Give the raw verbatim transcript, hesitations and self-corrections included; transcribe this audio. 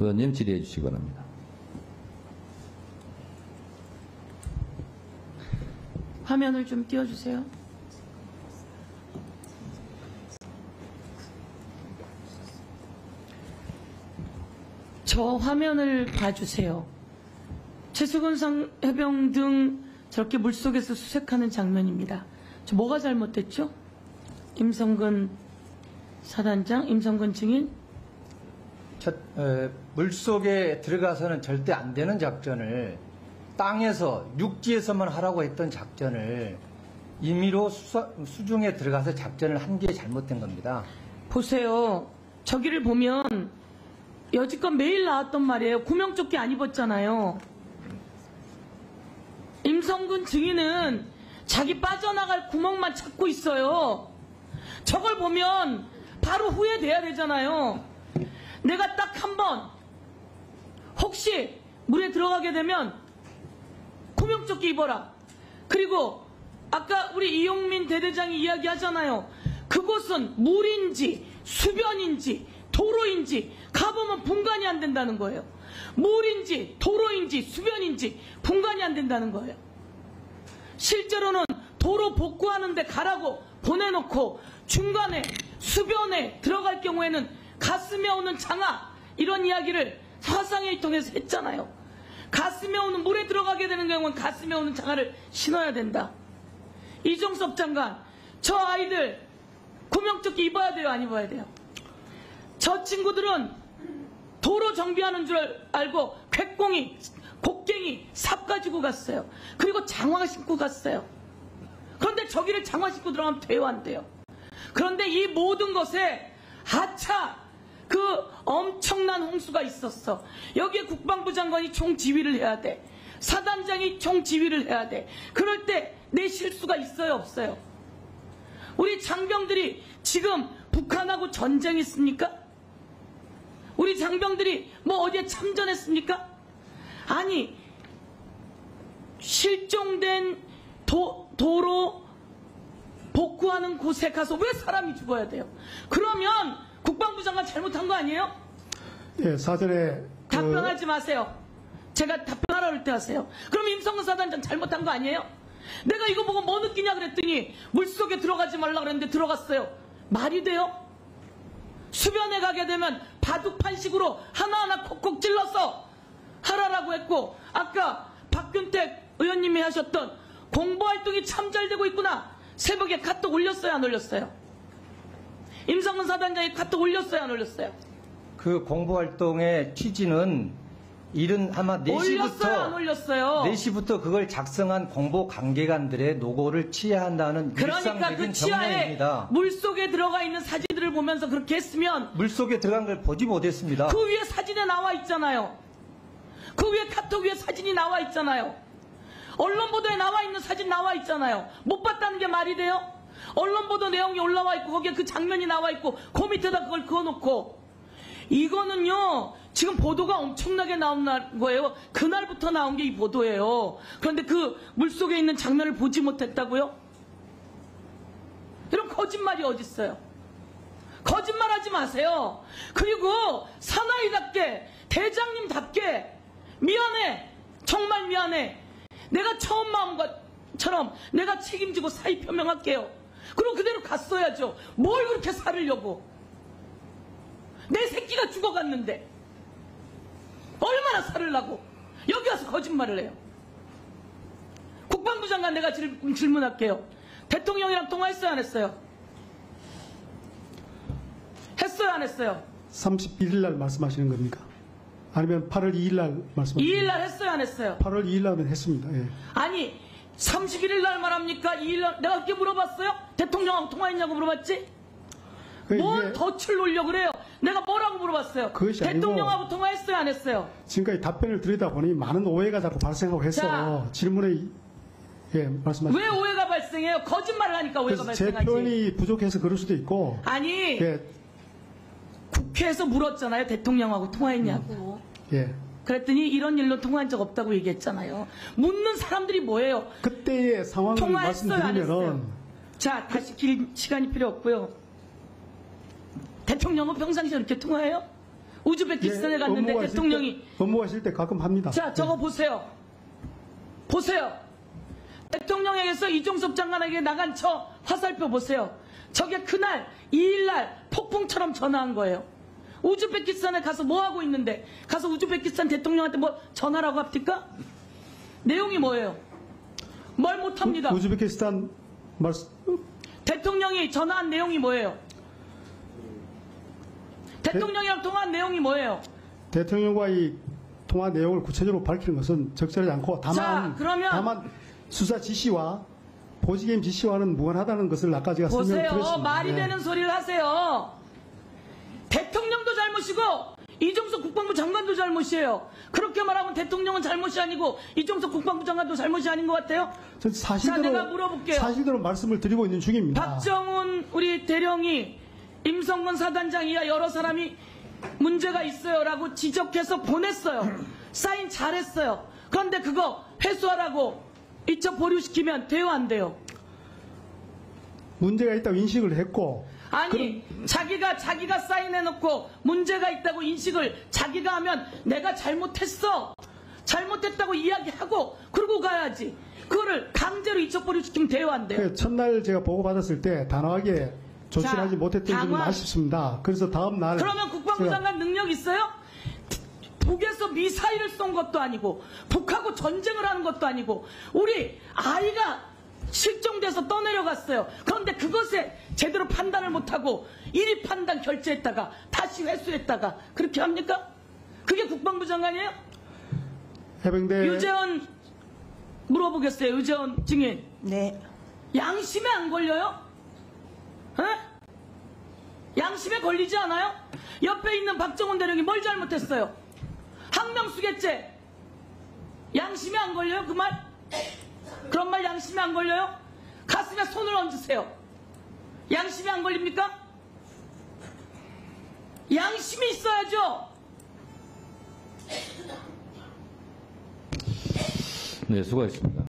의원님 질의해 주시기 바랍니다. 화면을 좀 띄워주세요. 저 화면을 봐주세요. 최수근 해병 등 저렇게 물속에서 수색하는 장면입니다. 저 뭐가 잘못됐죠? 임성근 사단장, 임성근 증인? 첫, 에, 물속에 들어가서는 절대 안 되는 작전을 땅에서 육지에서만 하라고 했던 작전을 임의로 수사, 수중에 들어가서 작전을 한 게 잘못된 겁니다. 보세요. 저기를 보면 여지껏 매일 나왔던 말이에요. 구명조끼 안 입었잖아요. 임성근 증인은 자기 빠져나갈 구멍만 찾고 있어요. 저걸 보면 바로 후회돼야 되잖아요. 내가 딱 한 번 혹시 물에 들어가게 되면 구명조끼 입어라. 그리고 아까 우리 이용민 대대장이 이야기하잖아요. 그곳은 물인지 수변인지 도로인지 가보면 분간이 안 된다는 거예요. 물인지 도로인지 수변인지 분간이 안 된다는 거예요. 실제로는 도로 복구하는데 가라고 보내놓고 중간에 수변에 들어갈 경우에는 가슴에 오는 장화 이런 이야기를 화상회의 통해서 했잖아요. 가슴에 오는 물에 들어가게 되는 경우는 가슴에 오는 장화를 신어야 된다. 이종섭 장관, 저 아이들 구명조끼 입어야 돼요, 안 입어야 돼요? 저 친구들은 도로 정비하는 줄 알고 괴꽁이, 곡괭이, 삽 가지고 갔어요. 그리고 장화 신고 갔어요. 그런데 저기를 장화 신고 들어가면 돼요, 안 돼요? 그런데 이 모든 것에 하차 그 엄청난 홍수가 있었어. 여기에 국방부 장관이 총지휘를 해야 돼. 사단장이 총지휘를 해야 돼. 그럴 때 내 실수가 있어요, 없어요? 우리 장병들이 지금 북한하고 전쟁했습니까? 우리 장병들이 뭐 어디에 참전했습니까? 아니, 실종된 도, 도로 복구하는 곳에 가서 왜 사람이 죽어야 돼요? 그러면 국방부 장관 잘못한 거 아니에요? 예, 사전에 그... 답변하지 마세요. 제가 답변하라 그럴 때 하세요. 그럼 임성근 사단장 잘못한 거 아니에요? 내가 이거 보고 뭐 느끼냐 그랬더니 물속에 들어가지 말라 그랬는데 들어갔어요. 말이 돼요? 수변에 가게 되면 바둑판식으로 하나하나 콕콕 찔러서 하라라고 했고, 아까 박균택 의원님이 하셨던 공보활동이 참 잘 되고 있구나. 새벽에 카톡 올렸어요, 안 올렸어요? 임성근 사단장이 카톡 올렸어요, 안 올렸어요? 그 공보활동의 취지는 이른 아마 네 시부터 올렸어요, 안 올렸어요? 네 시부터 그걸 작성한 공보 관계관들의 노고를 취해야 한다는 그러니까 일상적인 그 치아에 정례입니다. 물속에 들어가 있는 사진들을 보면서 그렇게 했으면 물속에 들어간 걸 보지 못했습니다. 그 위에 사진에 나와 있잖아요. 그 위에 카톡 위에 사진이 나와 있잖아요. 언론 보도에 나와 있는 사진 나와 있잖아요. 못 봤다는 게 말이 돼요? 언론 보도 내용이 올라와 있고 거기에 그 장면이 나와 있고 그 밑에다 그걸 그어놓고, 이거는요 지금 보도가 엄청나게 나온 거예요. 그날부터 나온 게 이 보도예요. 그런데 그 물속에 있는 장면을 보지 못했다고요? 이런 거짓말이 어딨어요? 거짓말하지 마세요. 그리고 사나이답게 대장님답게 미안해, 정말 미안해, 내가 처음 마음처럼 내가 책임지고 사의 표명할게요. 그리고 그대로 갔어야죠. 뭘 그렇게 살으려고. 내 새끼가 죽어갔는데 얼마나 살으려고 여기 와서 거짓말을 해요. 국방부 장관 내가 질, 질문할게요. 대통령이랑 통화했어요, 안 했어요? 했어요, 안 했어요? 삼십일 일 날 말씀하시는 겁니까? 아니면 팔월 이일 날 말씀하시는 이 일 날 했어요, 안 했어요? 팔월 이일 날은 했습니다. 예. 아니 삼십일 일 날 말합니까? 이 일 날 내가 그렇게 물어봤어요? 대통령하고 통화했냐고 물어봤지? 뭘 덫을 놓으려고 그래요? 내가 뭐라고 물어봤어요? 대통령하고 아니고, 통화했어요, 안 했어요? 지금까지 답변을 드리다 보니 많은 오해가 자꾸 발생하고 해서 자, 질문에 예, 말씀하시죠. 왜 오해가 발생해요? 거짓말을 하니까 오해가 발생하지. 제 표현이 부족해서 그럴 수도 있고. 아니 예. 국회에서 물었잖아요. 대통령하고 통화했냐고. 음. 예. 그랬더니 이런 일로 통화한 적 없다고 얘기했잖아요. 묻는 사람들이 뭐예요? 그때의 상황을 말씀드리면은. 자, 다시 길 시간이 필요 없고요. 대통령은 평상시에 이렇게 통화해요? 우즈베키스탄에 예, 갔는데 업무하실 대통령이 때, 업무하실 때 가끔 합니다. 자, 저거 보세요. 보세요. 대통령에게서 이종섭 장관에게 나간 저 화살표 보세요. 저게 그날 이 일날 폭풍처럼 전화한 거예요. 우즈베키스탄에 가서 뭐 하고 있는데 가서 우즈베키스탄 대통령한테 뭐 전화라고 합니까? 내용이 뭐예요? 말 못합니다. 우, 우즈베키스탄 말씀 대통령이 전화한 내용이 뭐예요? 대통령이랑 통화한 내용이 뭐예요? 대통령과의 통화 내용을 구체적으로 밝히는 것은 적절하지 않고 다만 자, 그러면- 다만 수사 지시와 보직임 지시와는 무관하다는 것을 아까 제가 설명을 보세요. 드렸습니다. 말이 네. 되는 소리를 하세요. 대통령도 잘못이고 이종석 국방부 장관도 잘못이에요. 그렇게 말하면 대통령은 잘못이 아니고 이종석 국방부 장관도 잘못이 아닌 것 같아요. 전 사실대로 자, 내가 물어볼게요. 사실대로 말씀을 드리고 있는 중입니다. 박정훈 우리 대령이 임성근 사단장 이하 여러 사람이 문제가 있어요라고 지적해서 보냈어요. 사인 잘했어요. 그런데 그거 회수하라고 이첩 보류시키면 돼요, 안 돼요? 문제가 있다고 인식을 했고 아니, 자기가 자기가 사인해놓고 문제가 있다고 인식을 자기가 하면 내가 잘못했어, 잘못했다고 이야기하고 그러고 가야지. 그거를 강제로 이첩 보류시키면 돼요, 안 돼요? 그 첫날 제가 보고받았을 때 단호하게 조치를 자, 하지 못했던 점은 당황- 아쉽습니다. 그래서 다음 날 그러면 국방부 제가 장관 능력 있어요? 북에서 미사일을 쏜 것도 아니고 북하고 전쟁을 하는 것도 아니고 우리 아이가 실종돼서 떠내려갔어요. 그런데 그것에 제대로 판단을 못하고 일위 판단 결제했다가 다시 회수했다가 그렇게 합니까? 그게 국방부 장관이에요? 해병대 유재원 물어보겠어요. 유재원 증인. 네. 양심에 안 걸려요? 에? 양심에 걸리지 않아요? 옆에 있는 박정훈 대령이 뭘 잘못했어요? 항명수개죄 양심에 안 걸려요? 그 말? 그런 말 양심에 안 걸려요? 가슴에 손을 얹으세요. 양심에 안 걸립니까? 양심이 있어야죠. 네, 수고하셨습니다.